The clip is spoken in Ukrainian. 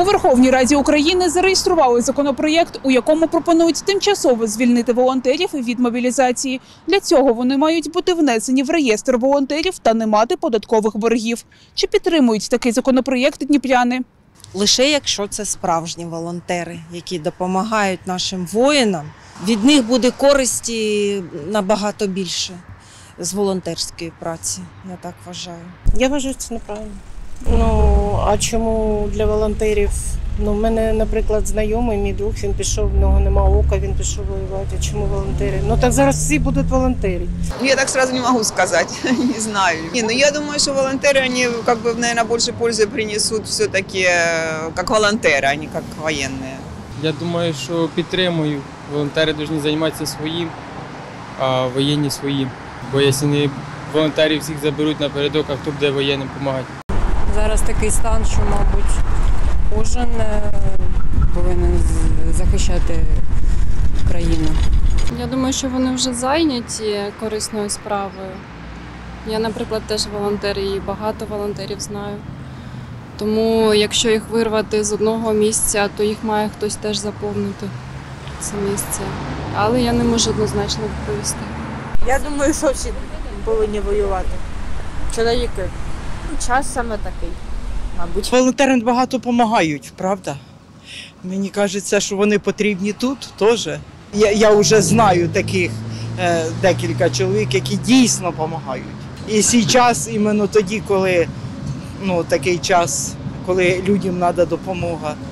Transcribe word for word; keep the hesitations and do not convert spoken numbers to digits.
У Верховній Раді України зареєстрували законопроєкт, у якому пропонують тимчасово звільнити волонтерів від мобілізації. Для цього вони мають бути внесені в реєстр волонтерів та не мати податкових боргів. Чи підтримують такий законопроєкт дніпряни? Лише якщо це справжні волонтери, які допомагають нашим воїнам, від них буде користі набагато більше з волонтерської праці, я так вважаю. Я вважаю, це неправильно. Ну, а чому для волонтерів? Ну, в мене, наприклад, знайомий, мій друг, він пішов, в нього нема ока, він пішов воювати. А чому волонтери? Ну, так зараз всі будуть волонтери. Я так сразу не могу сказать, не знаю. Не, ну я думаю, что волонтеры, они, как бы, наверное, больше пользы принесут все-таки как волонтеры, а не как военные. Я думаю, що підтримую. Волонтери повинні займатися своїм, а воєнні своїм. Бо якщо не волонтерів всіх заберуть напередок, а хто буде воєнним допомагати? Зараз такий стан, що, мабуть, кожен повинен захищати країну. Я думаю, що вони вже зайняті корисною справою. Я, наприклад, теж волонтер і багато волонтерів знаю. Тому якщо їх вирвати з одного місця, то їх має хтось теж заповнити це місце. Але я не можу однозначно відповісти. Я думаю, що всі повинні воювати. Чоловіки. Час саме такий, мабуть. Волонтери багато допомагають, правда? Мені кажеться, що вони потрібні тут теж. Я, я вже знаю таких е, декілька чоловік, які дійсно допомагають. І зараз, іменно тоді, коли ну, такий час, коли людям треба допомога.